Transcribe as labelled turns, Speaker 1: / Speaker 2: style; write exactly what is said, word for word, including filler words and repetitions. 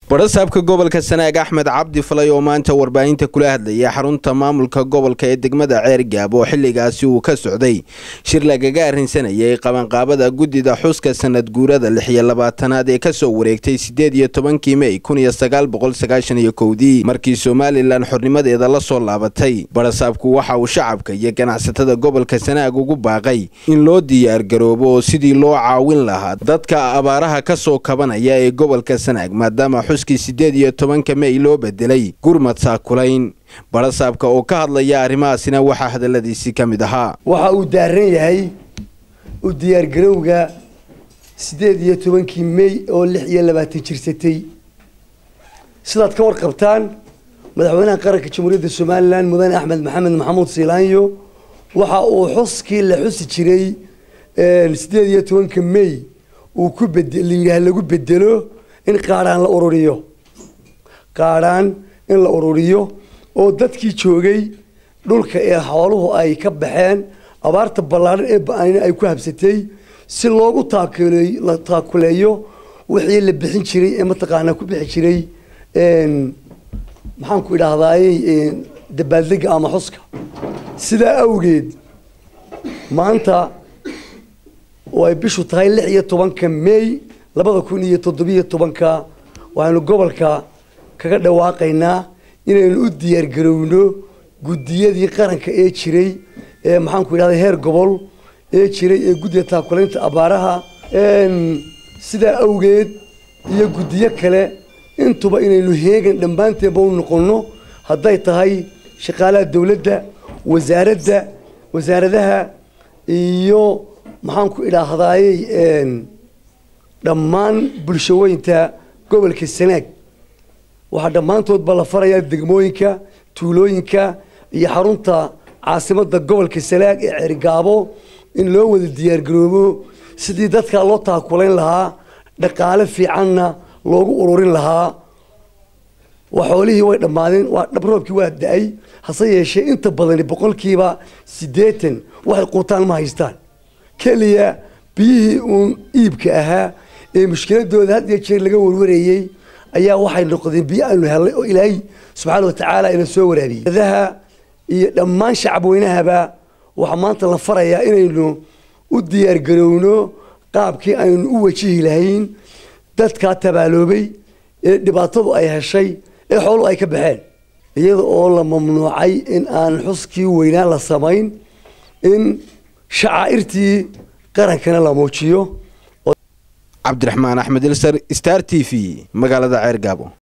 Speaker 1: barasaabka gobolka Sanaag Axmed Cabdi Falay oo maanta warbaahinta kula hadlayay xarunta maamulka gobolka ee degmada Ceergaab oo xilligaasi uu ka socday shir lagaga arrinsanayay qabanqaabada gudida xuska sanad guurada lix iyo labaatanaad ee ka soo wareegtay sideed iyo tobankii May kun iyo sagaal boqol sagaashan iyo kow markii Somaliland xornimadeeda la soo laabatay. barasaabku waxa uu shacabka iyo ganacsatada gobolka Sanaag ugu baaqay in loo diyaar garoobo sidii loo caawin lahaa dadka abaaraha ka soo kabanaya ee gobolka Sanaag maadaama xuskii sideed iyo tobanka May loo bedelay gurmad saakulayn. barasaabka oo ka hadlaya arrimahaasina waxa hadaladiisi kamid ahaa
Speaker 2: waxa uu daaran yahay u diyaar garowga sideed iyo tobankii May oo lix iyo labaatan jirsatay. sidaad ka warqabtaan madaxweynaha qaranka Jamhuuriyadda Somaliland Mudane Axmed Maxamed Maxamuud Siilaanyo waxa uu xuskii la xusi jiray ee sideed iyo tobanka May uu ku bedelay lagu bedelo in qaaraan la ururiyo qaaraan in la ururiyo oo dadkii joogay dhulka ee xooluhu ay ka baxeen abaarta ballaaran ee ba'an ay ku habsatay si loogu taakuleeyo la taakuleeyo wixii la bixin jiray ee mataqaana ku bixi jiray een maxaan ku idhaahdaay dabaaldega ama xuska. sidaa awgeed maanta way bishu tahay lix iyo tobanka May labada kun iyo toddoba iyo tobanka waxaanu gobolka kaga dhawaaqaynaa inaynu u diyaar garowno gudiyadii qaranka ee jiray ee maxaan ku idhahday heer gobol ee jiray ee guddiga taakuleynta abaaraha een sida awgeed iyo gudiyo kale intuba inaynu heegan dhammaanteedba u noqono hadday tahay shaqaalaha dawladda wasaaradda wasaaradaha iyo maxaan ku idhaahdaay een dhammaan bulshooyinka gobolka Sanaag waxa dhammaantoodba la farayaa degmooyinka tuulooyinka iyo xarunta caasimadda gobolka Sanaag ee Ceergaabo in loo wada diyaar garoobo sidii dadka loo taakuleyn lahaa dhaqaale fiicanna loogu ururin lahaa. waxoolihii way dhamaadeen waa dhabroobkii waa da'ay hase yeeshee inta badan boqolkiiba siddeetan waxay quutaan ma haystaan kaliya biyihii uun iibka ahaa ee mushkiladooda had iyo jeer laga warwareeyay ayaa waxay noqdeen biyo aanu helay oo Ilaahay subxaanahu wa ta'aala ina soo waraabiyay. dadaha iyo dhammaan shacabweynahaba waxa maanta la farayaa inaynu u diyaar garowno qaabkii aynu u wajihi lahayn dadka tabaaloobay ee dhibaatadu ay heshay ee xoolo ay ka baxeen iyada oo la mamnuucay in aan xuskii weynaa la samayn in shacaairtii qarankana la muujiyo.
Speaker 1: Cabdiraxmaan Axmed Ilsar Star T V magaalada Ceergaabo.